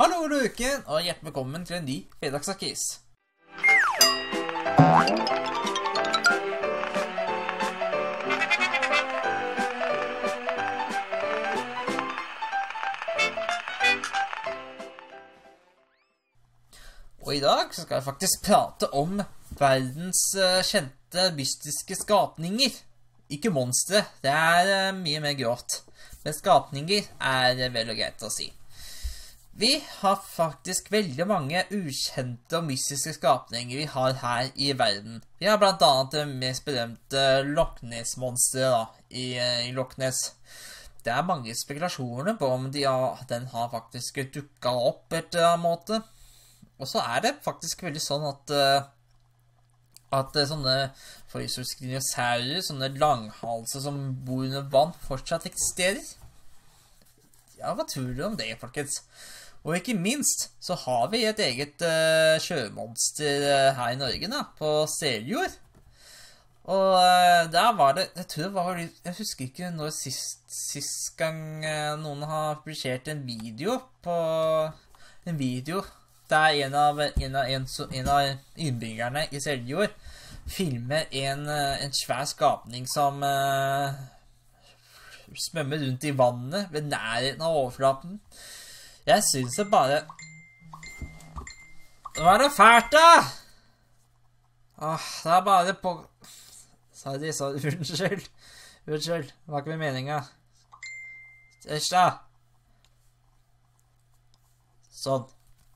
Hallo Luken, og hjertelig velkommen til en ny fredagsakis. Og i dag så skal jeg faktisk prate om verdens kjente mystiske skapninger. Ikke monstre, det er mye mer grovt. Men skapninger er vel og greit å si. Vi har faktisk veldig mange ukjente og mystiske skapninger vi har her i verden. Vi har blant annet det mest berømte Loch Ness-monsteret i Loch Ness. Det er mange spekulasjoner på om den har faktisk dukket opp på et eller annet måte. Og så er det faktisk veldig sånn at sånne forhistoriske dinosaurer, sånne langhalser som bor under vann, fortsatt eksisterer. Ja, hva tror du om det, folkens? Og ikke minst så har vi et eget sjømonster her i Norge, da, på Seljord. Og der var det, jeg husker ikke når sist gang noen har publisert en video der en av innbyggerne i Seljord filmer en svær skapning som svømmer rundt i vannet ved nærheten av overflaten. Jeg synes det bare... Nå er det fælt da! Det er bare på... Sorry, unnskyld. Unnskyld, det var ikke med meningen. Æsj da! Sånn.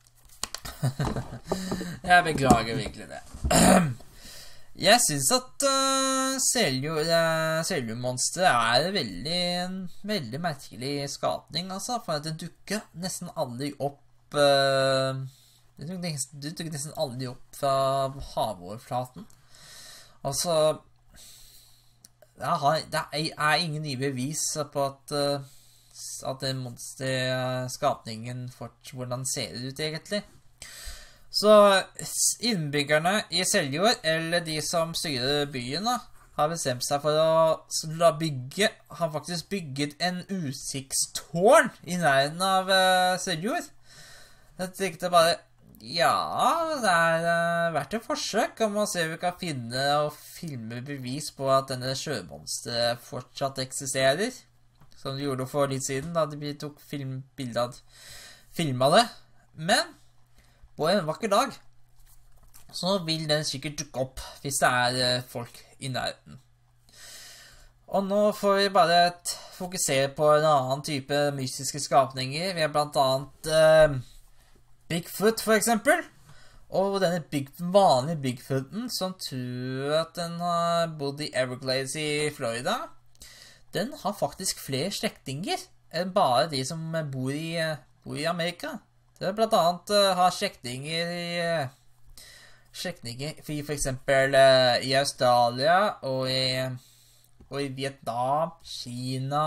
Jeg beklager virkelig det. Jeg synes at Seljordmonsteret er en veldig merkelig skapning, altså, for at det dukker nesten aldri opp fra havoverflaten. Altså, det er ingen nye bevis på at den monsterskapningen hvordan ser det ut egentlig. Så innbyggerne i Seljord, eller de som styrer byen, har bestemt seg for å har faktisk bygget en utsiktstårn i nærheten av Seljord. Jeg tenkte bare, ja, det er verdt et forsøk om å se om vi kan finne og filme bevis på at denne sjømonsteret fortsatt eksisterer. Som de gjorde for litt siden, da de tok bilde av det. Men på en vakker dag så vil den sikkert dukke opp hvis det er folk i nærheten. Og nå får vi bare fokusere på en annen type mystiske skapninger. Vi har blant annet Bigfoot for eksempel. Og denne vanlige Bigfooten som tror at den har bodd i Everglades i Florida, den har faktisk flere slektinger enn bare de som bor i Amerika. Det er blant annet har slektinger for eksempel i Australia og i Vietnam, Kina,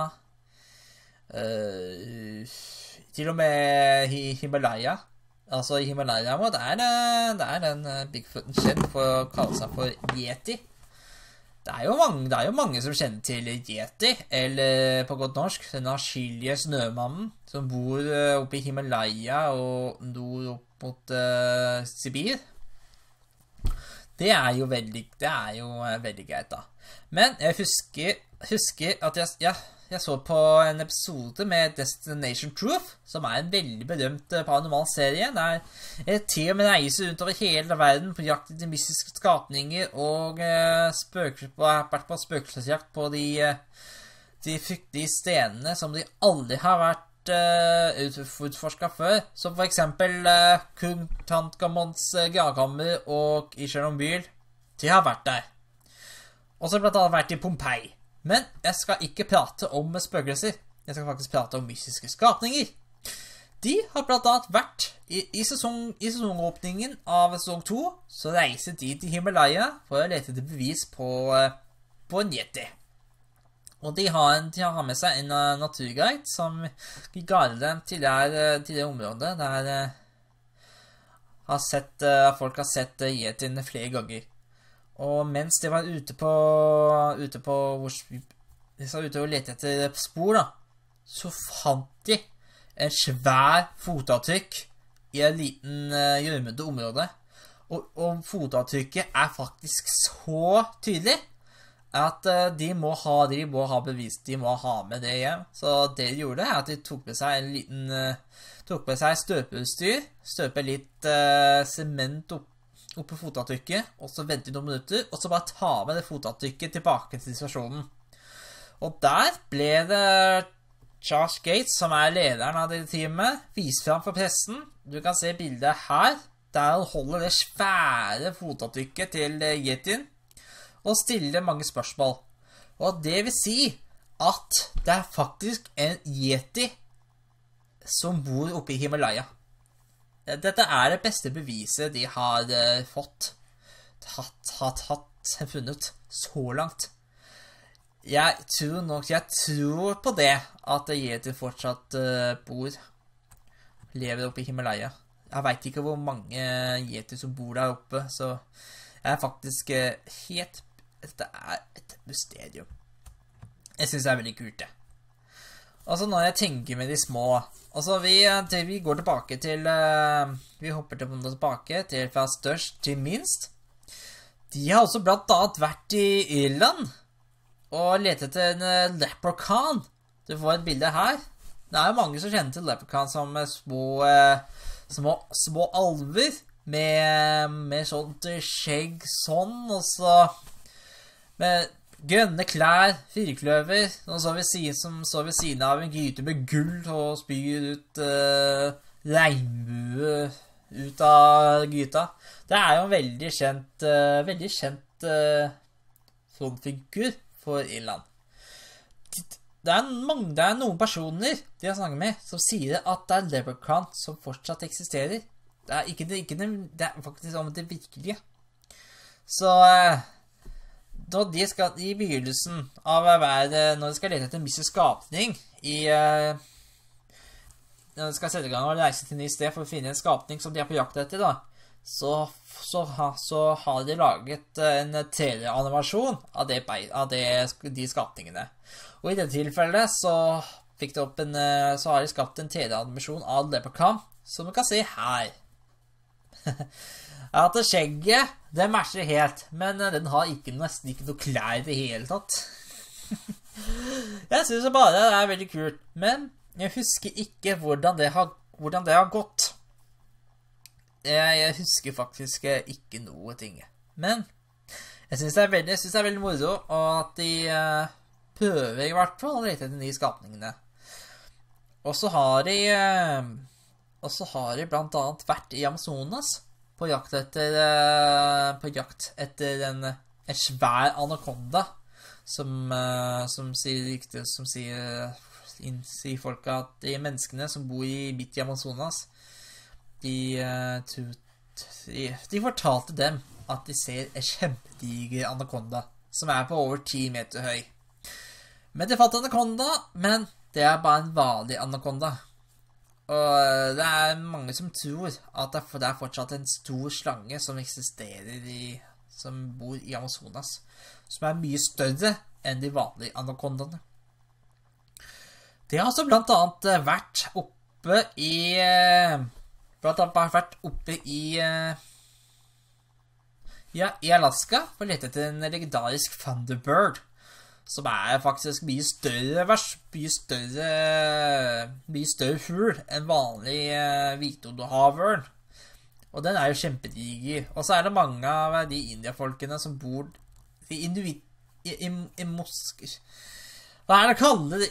til og med i Himalaya. Altså i Himalaya er den Bigfooten kjent for å kalle seg for Yeti. Det er jo mange som kjenner til Yeti, eller på godt norsk, den avskyelige snømannen som bor oppe i Himalaya og nord opp mot Sibir. Det er jo veldig greit da. Men jeg husker at jeg så på en episode med Destination Truth, som er en veldig berømt paranormal serie, der et team reiser rundt over hele verden på jakt etter mystiske skapninger og vært på spøkelsesjakt på de fryktelige stedene som de aldri har vært utforsket før, som for eksempel Kung Tutankhamons gravkammer og i Chernobyl. De har vært der. Og så har de blant annet vært i Pompeii. Men jeg skal ikke prate om spøkelser. Jeg skal faktisk prate om mystiske skapninger. De har blant annet vært i sesongåpningen av sesong 2, så reiser de til Himalaya for å lete etter bevis på en Yeti. Og de har med seg en naturguide som guider dem til det området der folk har sett Yetien flere ganger. Og mens de var ute og lette etter spor da, så fant de en svær fotavtrykk i en liten gjørmete område, og fotavtrykket faktisk så tydelig at de må ha bevis, de må ha med det hjem. Så det de gjorde at de tok med seg støpeutstyr, støpe litt sement opp på fotavtrykket, og så vente noen minutter, og så bare ta med det fotavtrykket tilbake til situasjonen. Og der ble det Charles Gates, som lederen av det teamet, vist frem for pressen. Du kan se bildet her, der han holder det svære fotavtrykket til Yetien, og stiller mange spørsmål. Og det vil si at det faktisk en Yeti som bor oppe i Himalaya. Dette det beste beviset de har funnet så langt. Jeg tror på det at Yeti fortsatt lever oppe i Himalaya. Jeg vet ikke hvor mange Yeti som bor der oppe, så jeg faktisk dette et mysterium. Jeg synes det veldig kult det. Altså når jeg tenker med de små, altså vi går tilbake til, vi hopper tilbake til fra størst til minst. De har også blant annet vært i Irland, og lete etter en leprechaun. Du får et bilde her. Det jo mange som kjenner til leprechaun som små alver med sånt skjegg sånn, og så med grønne klær, firkløver, og så som står ved siden av en gryte med gull og spyr ut regnbue ut av gryta. Det jo en veldig kjent frontfigur for Irland. Det noen personer de har snakket med som sier at det leprechaun som fortsatt eksisterer. Det faktisk om det virkelige. Så når de skal i begynnelsen av når de skal lete etter en viss skapning når de skal sette i gang og reise til en ny sted for å finne en skapning som de på jakt etter da, så har de laget en 3D-animasjon av de skapningene. Og i dette tilfellet så har de skapt en 3D-animasjon av leprechaun, som du kan se her. At skjegget, det matcher helt, men den har nesten ikke noe klær i det hele tatt. Jeg synes bare det veldig kult, men jeg husker ikke hvordan det har gått. Jeg husker faktisk ikke noe ting. Men jeg synes det veldig moro, og at de prøver i hvert fall å lete etter de nye skapningene. Og så har de blant annet vært i Amazonas på jakt etter en svær anakonda som sier folk at de menneskene som bor midt i Amazonas, de fortalte dem at de ser en kjempediger anakonda som på over 10 meter høy. Men de fant anakonda, men det bare en vanlig anakonda. Og det mange som tror at det fortsatt en stor slange som eksisterer som bor i Amazonas, som mye større enn de vanlige anakondaene. De har også blant annet vært oppe i Alaska for å lete etter en legendarisk Thunderbird, som faktisk mye større fugl enn vanlig hvithodehavørn. Og den jo kjempediger. Og så det mange av de indiafolkene som bor i mosker. Hva det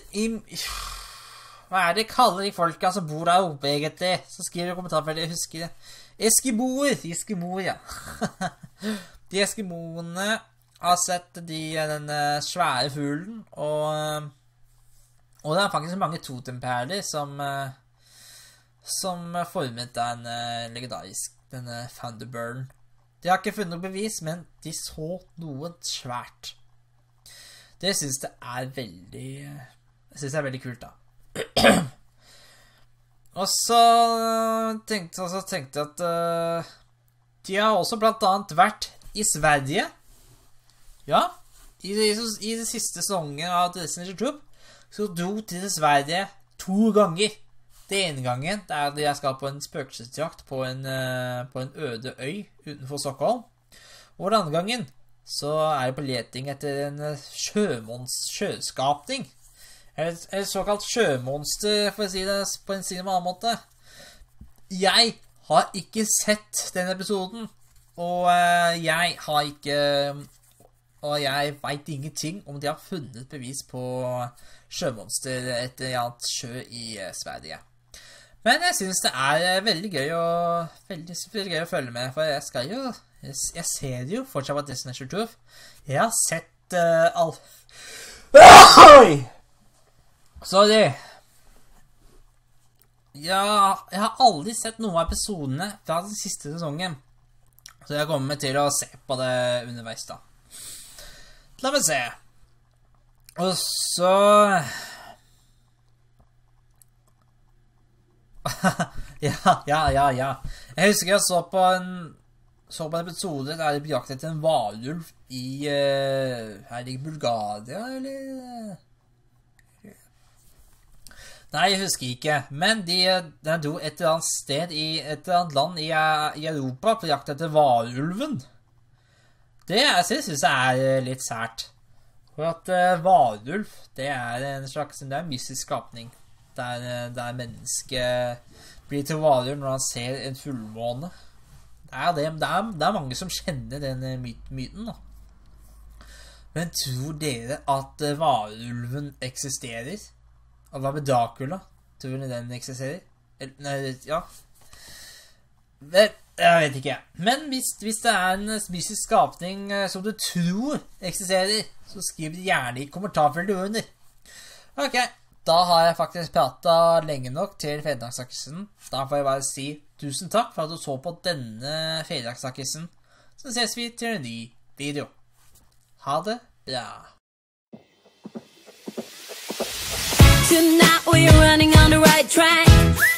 de kaller de folka som bor der oppe egentlig? Så skriver i kommentarfeltet, jeg husker det. Eskimoer, ja. De eskimoene har sett den svære fuglen, og det faktisk mange totemperler som formet den legendarisk, denne Thunderbirden. De har ikke funnet noe bevis, men de så noe svært. Det synes jeg veldig kult da. Og så tenkte jeg at de har også blant annet vært i Sverige. Ja, i det siste sesongen av Destiny Troop så dro til Sverige 2 ganger. Det ene gangen det er jeg skal på en spøkelsesjakt på en øde øy utenfor Stockholm. Og den andre gangen så er jeg på leting etter en sjøskapning. Et såkalt sjømonster, for å si det på en annen måte. Jeg har ikke sett den episoden, og jeg vet ingenting om de har funnet bevis på sjømonster et eller annet sjø i Sverige. Men jeg synes det er veldig gøy å følge med, for jeg ser jo fortsatt på Destination Truth. Jeg har sett Oi! Sorry. Ja, jeg har aldri sett noen av episodene fra den siste sesongen. Så jeg kommer til å se på det underveis da. La meg se. Og så... ja. Jeg husker jeg så på en episode der det ble jaktet etter en hvalulv i Bulgaria, eller... Nei, jeg husker ikke, men de dro et eller annet sted i et eller annet land i Europa på jakt etter hvalulven. Det synes jeg er litt sært. For at hvalulv, det er en slags mystisk skapning. Der mennesket blir til hvalulv når han ser en fullmåne. Det er mange som kjenner den myten da. Men tror dere at hvalulven eksisterer? Og hva med Dracula? Tror du den eksisterer? Nei, ja. Jeg vet ikke. Men hvis det er en mystisk skapning som du tror eksisterer, så skriv det gjerne i kommentarfeltet under. Ok, da har jeg faktisk pratet lenge nok til Fredagsakkelsen. Da får jeg bare si tusen takk for at du så på denne Fredagsakkelsen. Så ses vi til en ny video. Ha det bra. Tonight we're running on the right track.